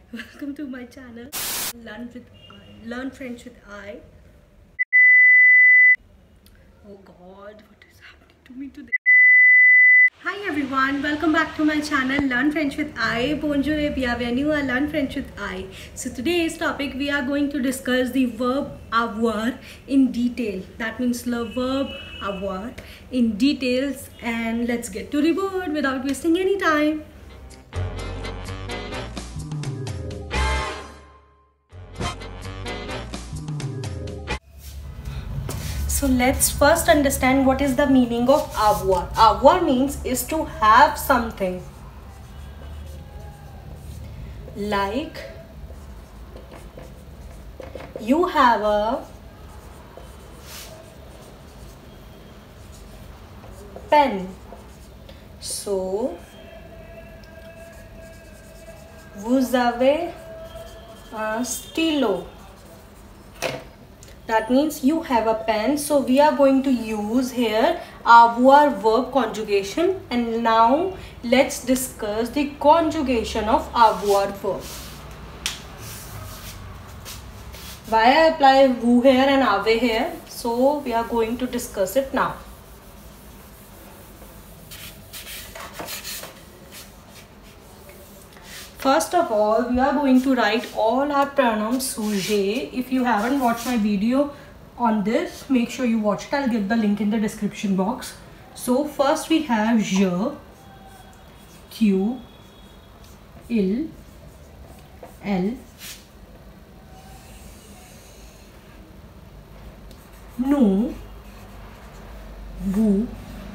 Welcome to my channel, Learn French with I. Oh God, what is happening to me today? Hi everyone, welcome back to my channel, Learn French with I. Bonjour et bienvenue à Learn French with I. So today's topic, we are going to discuss the verb avoir in detail. That means the verb avoir in details, and let's get to the word without wasting any time. So let's first understand what is the meaning of avoir. Avoir means is to have something. Like you have a pen. So vous avez un stylo. That means you have a pen. So we are going to use here avoir verb conjugation. And now let's discuss the conjugation of avoir verb. Why I apply vous here and ave here? So we are going to discuss it now. First of all, we are going to write all our pronouns sujet. If you haven't watched my video on this, make sure you watch it. I'll give the link in the description box. So first we have je, tu, il, elle, nous, vous,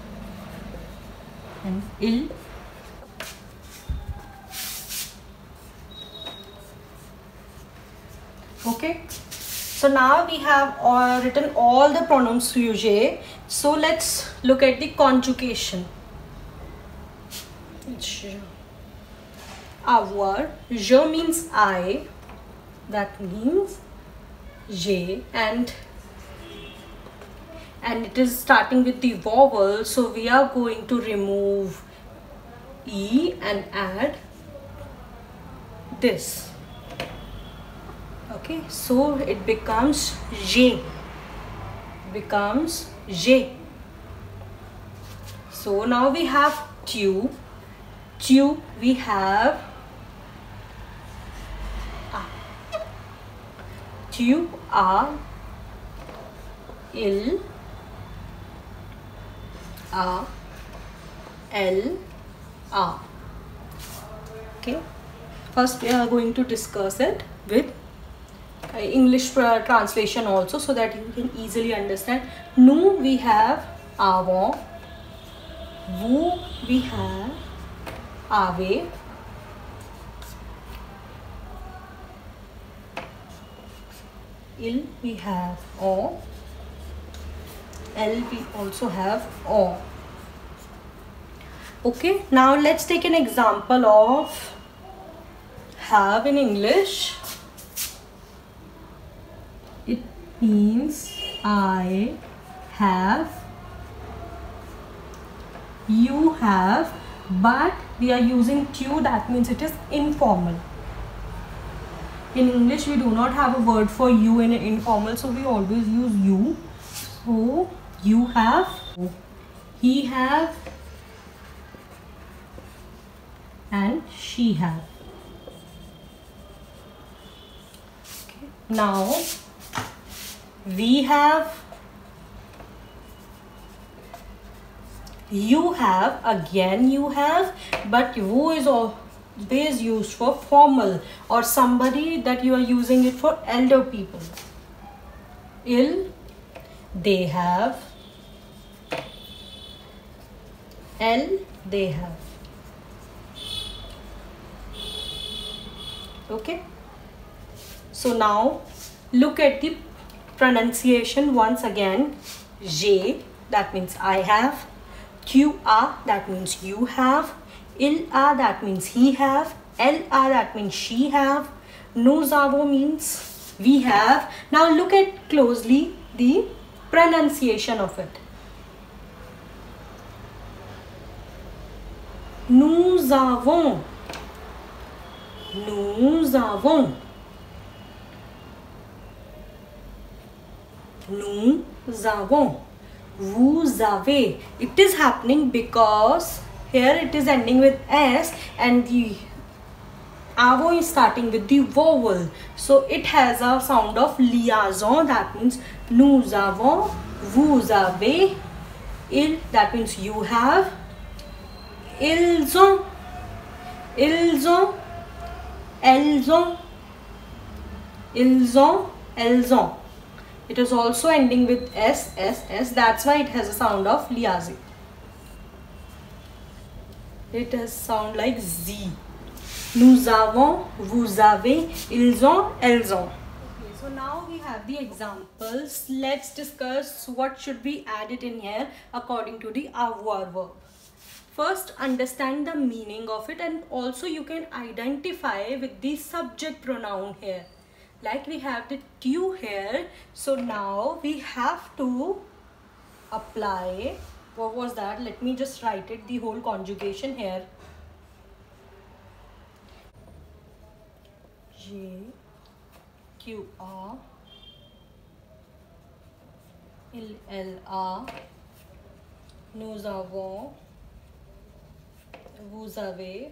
and il. Okay, so now we have written all the pronouns sujet. So let's look at the conjugation. Avoir, je means I, that means j'ai, and it is starting with the vowel, so we are going to remove e and add this. Okay, so it becomes j'ai. So now we have tu. We have a. Tu as, il a, elle a. Okay, first we are going to discuss it with English translation also, so that you can easily understand. Nous we have avons, vous we have avez, il we have on, elle we also have on. Okay, now let's take an example of have in English. It means I have, you have, but we are using tu, that means it is informal. In English we do not have a word for you in an informal, so we always use you. So you have, he have, and she have. Okay. Now we have, you have, again you have, but you is always used for formal or somebody that you are using it for elder people. Il, they have, elle, they have. Okay, so now look at the pronunciation once again. J'ai, that means I have. Tu as, that means you have. Il a, that means he have. Elle a, that means she have. Nous avons means we have. Now look at closely the pronunciation of it. Nous avons. Nous avons. Nous avons. Vous avez. It is happening because here it is ending with S and the avons is starting with the vowel. So it has a sound of liaison. That means nous avons, vous avez, il, that means you have, ils ont, elles ont, elles ont. It is also ending with S. That's why it has a sound of liaison. It has sound like Z. Nous avons, vous avez, ils ont, elles ont. Okay, so now we have the examples. Let's discuss what should be added in here according to the avoir verb. First, understand the meaning of it, and also you can identify with the subject pronoun here. Like we have the tu here. So now we have to apply, what was that? Let me just write it, the whole conjugation here. J, Q, A, il, L, A, nous avons, vous avez,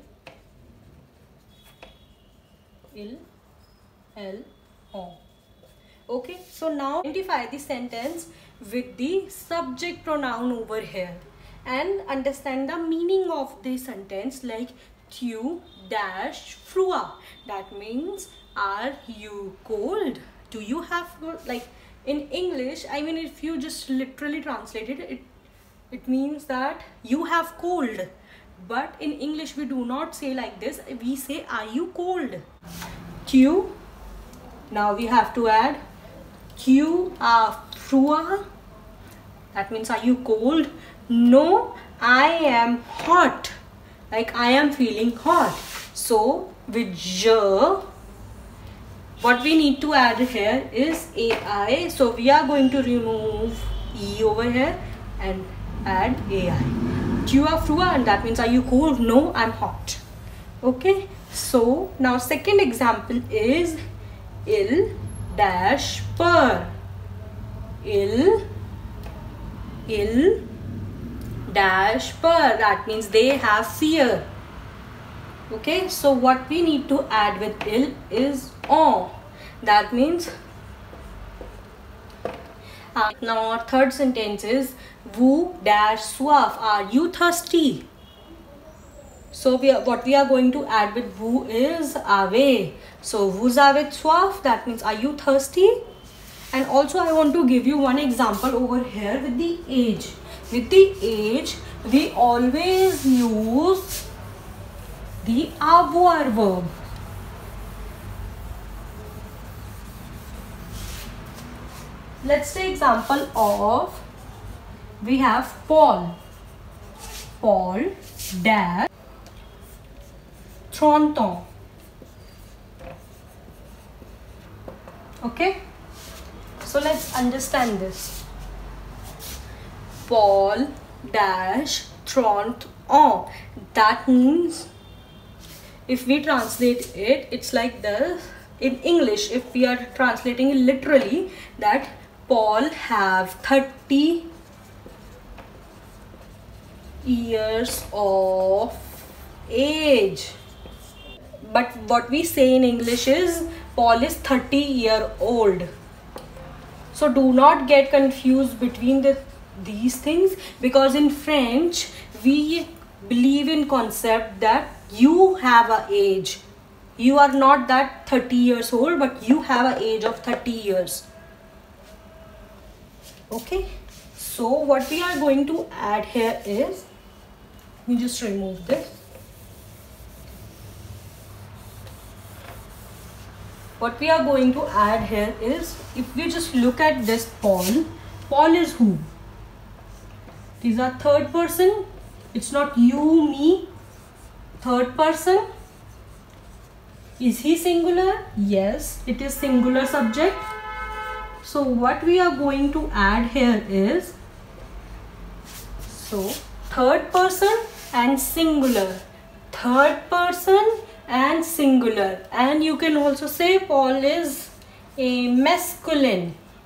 il, L, on. Okay, so now identify the sentence with the subject pronoun over here and understand the meaning of the sentence, like tu dash frua. That means, are you cold? Do you have, like in English, I mean, if you just literally translate it, it means that you have cold. But in English we do not say like this. We say, are you cold? Tu. Now we have to add tu as froid. That means, are you cold? No, I am hot. Like I am feeling hot. So with je, what we need to add here is ai. So we are going to remove e over here and add ai. Tu as froid, and that means, are you cold? No, I'm hot. Okay. So now second example is il dash peur. Il dash peur. That means they have fear. Okay, so what we need to add with il is on. That means, now our third sentence is vous dash soif. Are you thirsty? So what we are going to add with vous is avez. So vous avez soif. That means, are you thirsty? And also I want to give you one example over here with the age. With the age, we always use the avoir verb. Let's take example of, we have Paul. Paul dash 30 ans. Okay, so let's understand this. Paul dash 30 ans. That means, if we translate it, it's like this. In English, if we are translating it literally, that Paul have 30 years of age. But what we say in English is Paul is 30-year-old. So do not get confused between these things, because in French we believe in concept that you have a age. You are not that 30 years old, but you have an age of 30 years. Okay, so what we are going to add here is, let me just remove this. What we are going to add here is, if we just look at this Paul, Paul is who? These are third person. It's not you, me. Third person. Is he singular? Yes, it is singular subject. So what we are going to add here is, so third person and singular. Third person and singular. And you can also say Paul is a masculine.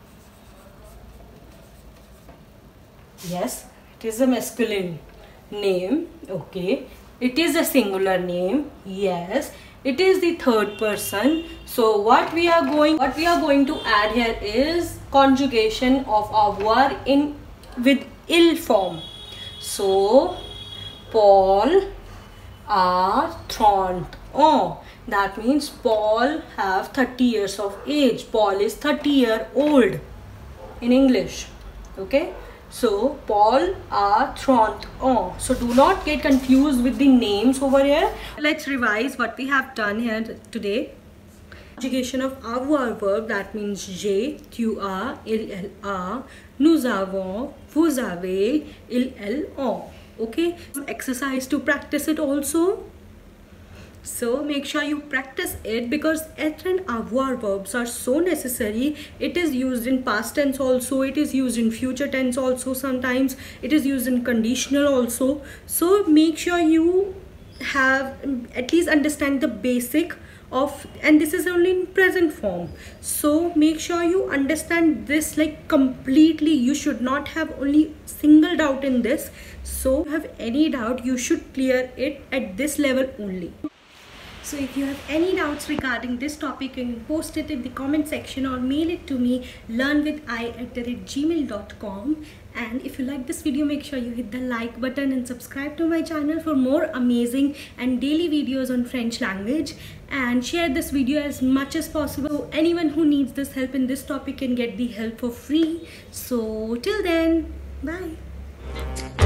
Yes, it is a masculine name. Okay, it is a singular name. Yes, it is the third person. So what we are going to add here is conjugation of our verb with il form. So Paul are 30 ans. That means Paul have 30 years of age. Paul is 30-year-old in English. Okay. So Paul are 30 ans. So do not get confused with the names over here. Let's revise what we have done here today. Conjugation of avoir verb, that means j'ai, tu as, il, elle a, nous avons, vous avez, il, elles ont. Okay, exercise to practice it also. So make sure you practice it, because être and avoir verbs are so necessary. It is used in past tense also, it is used in future tense also, sometimes it is used in conditional also. So make sure you have at least understand the basic of, and this is only in present form. So make sure you understand this like completely. You should not have only single doubt in this. So if you have any doubt, you should clear it at this level only. So if you have any doubts regarding this topic, you can post it in the comment section or mail it to me, learnwithai@gmail.com. And if you like this video, make sure you hit the like button and subscribe to my channel for more amazing and daily videos on French language. And share this video as much as possible. Anyone who needs this help in this topic can get the help for free. So till then, bye.